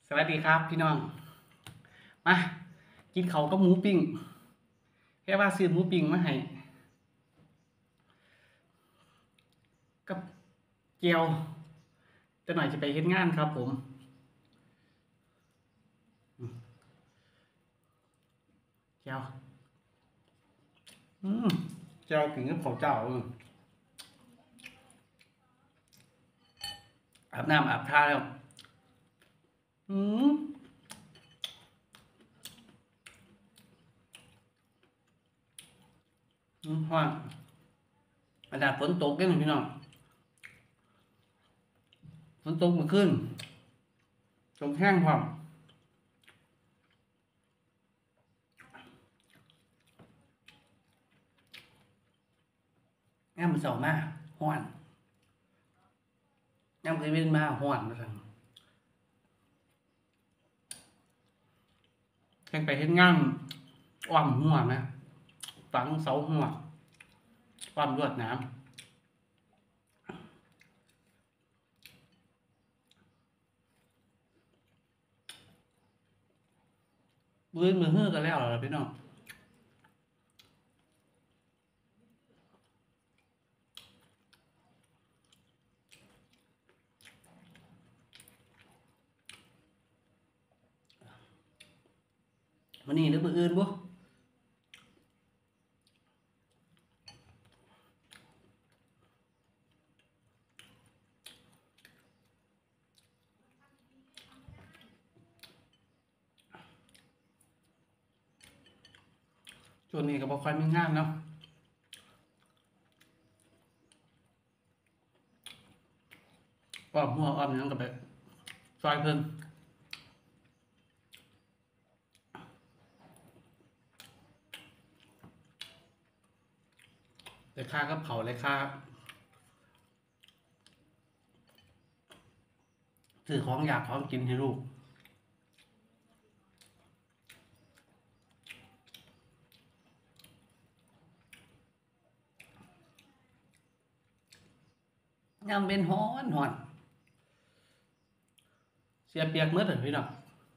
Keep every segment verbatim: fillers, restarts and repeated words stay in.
สวัสดีครับพี่น้องมากินเขาก็หมูปิ้งแค่ว่าซื้อหมูปิ้งมาให้กับเจียวจะหน่อยจะไปเฮ็ดงานครับผมเจียวอืมเจียวกินกับข้าวเจ้าอาบน้ำอาบท่าแล้วอืมอืมว่าอากาศฝนตกได้ไหมพี่น้องฝนตกเมื่อคืนตกแห้งพร้อมงามมันเสาร์มาห้อนงามเคยเป็นมาห้อนมาสั่งแข่งไปเฮ็ดงานอ้อมหัวไหมฝังเสาหัวอ้อมลวดน้ำมือมือเฮือกันแล้วเหรอพี่น้องวันนี้หรือมืออื่นบ่ช่วงนี้ก็บ่ค่อยมีงานเนาะอ้อมหัวอ้อมหยังก็ไปซอยเพิ่นเลยค่ากับเขาเลยค่าซื้อของอยากของกินให้ลูกยามเป็นฮ้อนฮ้อนเสียเปียกหมดเลยพี่น้อง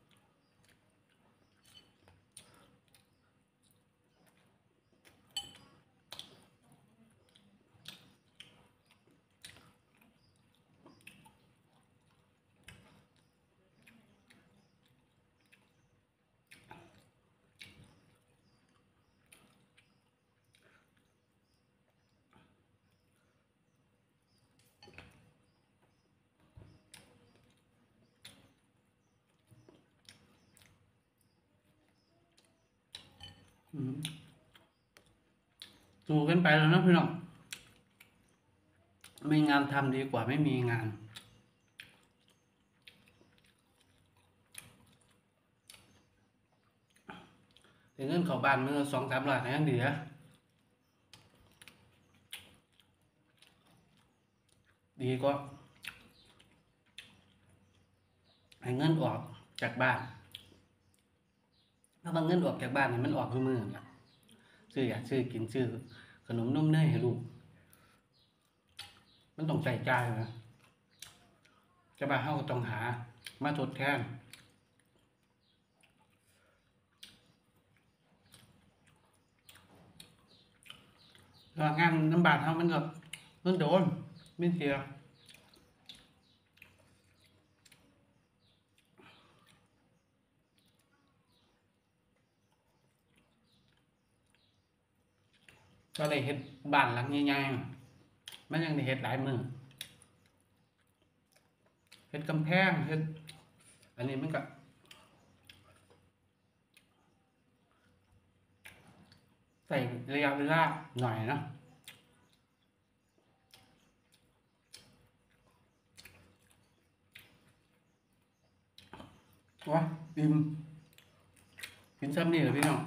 อืมสู้กันไปแล้วนะพี่น้องมีงานทำดีกว่าไม่มีงานแต่เงินเข้าบ้านมื้อสองสามร้อยก็ยังดีนะดีกว่าให้เงินออกจากบ้านถ้าบางเงินออกจากบ้านเนี่ยมันออกทุกมื้อน่ะซื้ออยากซื้อกินซื้อขนมนมเนยให้ลูกมันต้องใส่ใจนะจะมาเฮาก็ต้องหามาทดแทนแล้วงานน้ำบาดเฮามันก็มันโดนไม่เสียก็เลยเฮ็ดบ้านหลังใหญ่ๆมันยังได้เฮ็ดหลายมื้อเฮ็ดกำแพงเฮ็ดอันนี้มันก็ใส่ระยะเวลาหน่อยเนาะวะอิ่มกินซ้ำนี่เหรอพี่น้อง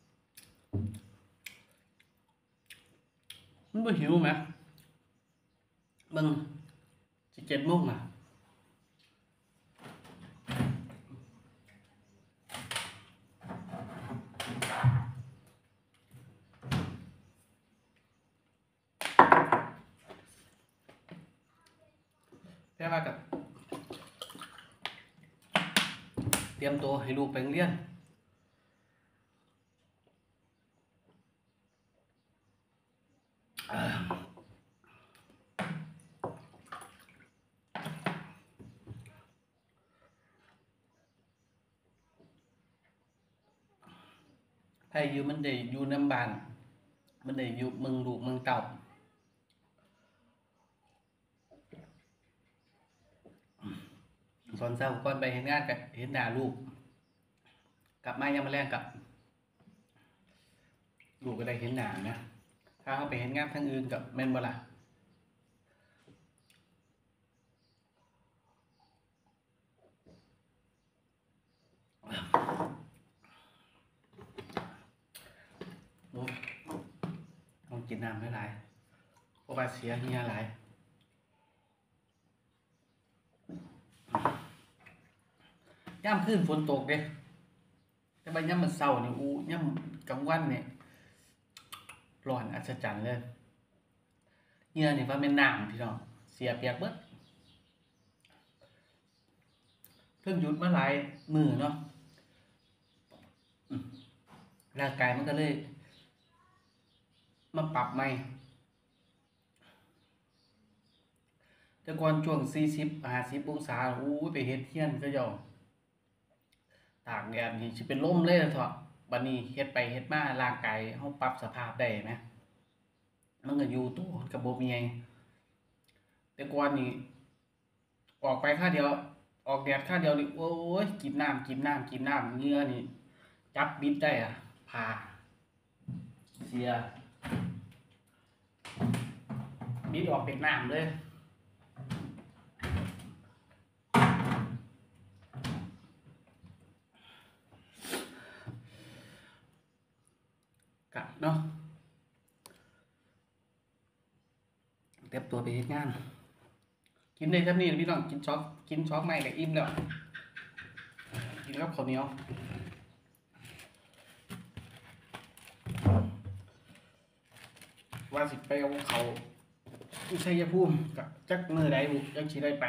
มันบ่หิวไหมเบิ่งสิเจ็ดโมงอ่ะแต่ว่ากับเตรียมตัวให้ลูกไปโรงเรียนไผอยู่มันได้อยู่นำบ้านมันได้อยู่เมืองลูกเมืองเต้าตอนเช้าก่อนไปเฮ็ดงานก็เห็นหน้าลูกกลับมายามมื้อแลงก็ลูกก็ได้เห็นหน้านะถ้าเฮาไปเฮ็ดงานทางอื่นก็แม่นบ่ล่ะโอ้ต้องกินน้ำหลายๆเพราะว่าเสียเหงื่อหลายยามคืนฝนตกเด้แต่ว่ายามมื้อเช้านี่อู้ยามกลางวันนี่ร้อนอัศจรรย์เลยเหงื่อนี่ว่าแม่นน้ำพี่น้องเสียเปียกเบิดเพิ่งหยุดมาหลายมื้อเนาะอืมร่างกายมันก็เลยมาปรับใหม่แต่ก่อนช่วงสี่สิบ ห้าสิบองศาอู้ยไปเฮ็ดเรือนเขาเจ้าตากแดดนี่สิเป็นลมเลยล่ะเถาะบัดนี้เฮ็ดไปเฮ็ดมาร่างกายเฮาปรับสภาพได้แหมมันก็อยู่ตัวมันก็บ่มีหยังแต่ก่อนนี่ออกไปคราวเดียวออกแดดคราวเดียวนี่โอ้ยกินน้ำกินน้ำกินน้ำเหงื่อนี่จับบิดได้อะพาเสียบิดออกเป็นน้ำเลยกะเนาะเตรียมตัวไปเฮ็ดงานกินได้ซ้ำนี้พี่น้องกินช็อกกินช็อกใหม่ก็อิ่มแล้วกินกับข้าวเหนียวว่าสิไปเอาเขาที่ชัยภูมิกับจักมื้อใดบุจักสิได้ไป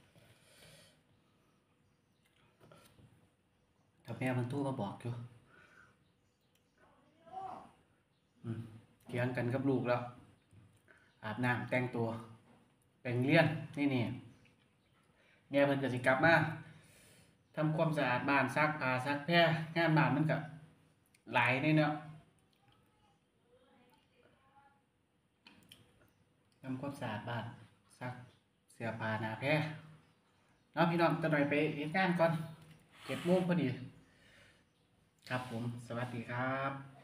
ถ้าแม่มันโทรมาบอกอยู่อืมเถียงกันกับลูกแล้วอาบน้ำแต่งตัวไปโรงเรียนนี่นี่แม่เพิ่นก็สิกลับมาทำความสะอาดบ้านซักผ้าซักแพรงานบ้านมันก็หลายนี่เนาะทำความสะอาดบ้านซักเสื้อผ้าหน้าแพรเนาะพี่น้องจะหน่อยไปเฮ็ดงานก่อนเจ็ดโมงพอดีครับผมสวัสดีครับ